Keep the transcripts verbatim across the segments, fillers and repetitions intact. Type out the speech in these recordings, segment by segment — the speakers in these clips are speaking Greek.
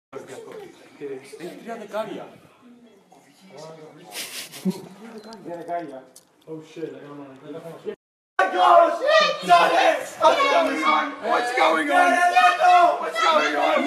Tem τρία δεκάρια. Τρία δεκάρια. Oh shit, I don't know. What's going on? What's going on?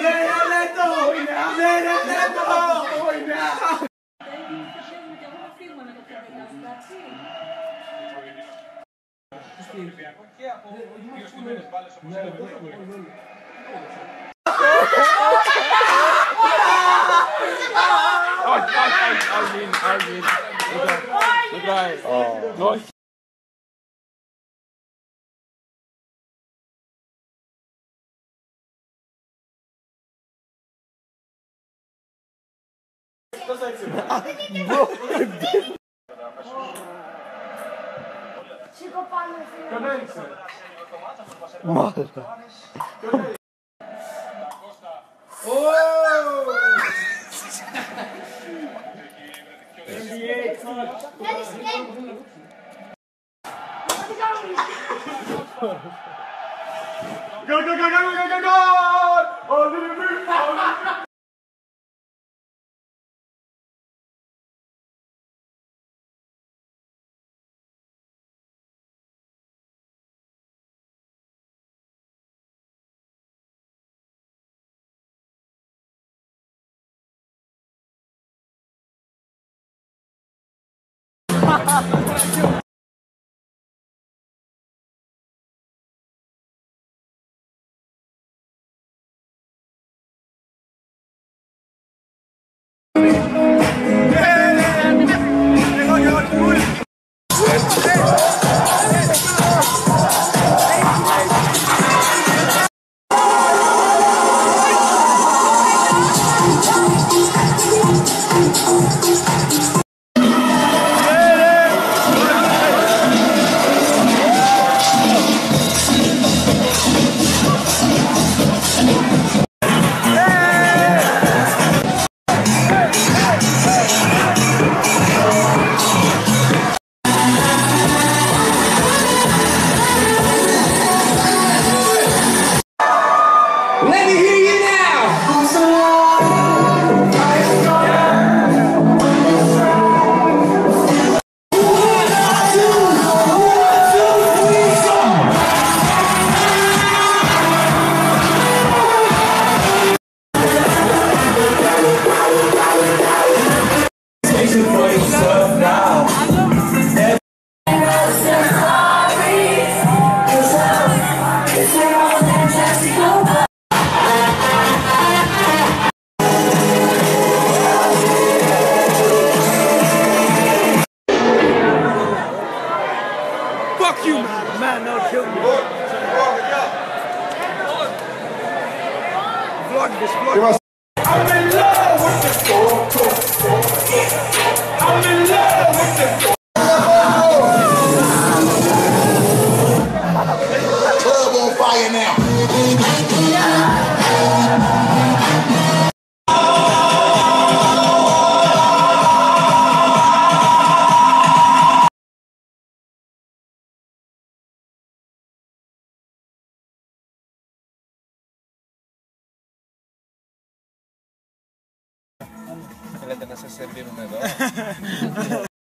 Go, go, go, go, go, go, go! Oh, little bit. Let me hear you now! Fuck you, man. Man, no, kill me. Vlog this, vlog. I'm in love with the I'm in love with the Club on fire now. Θέλετε να σας σερβίρουμε εδώ?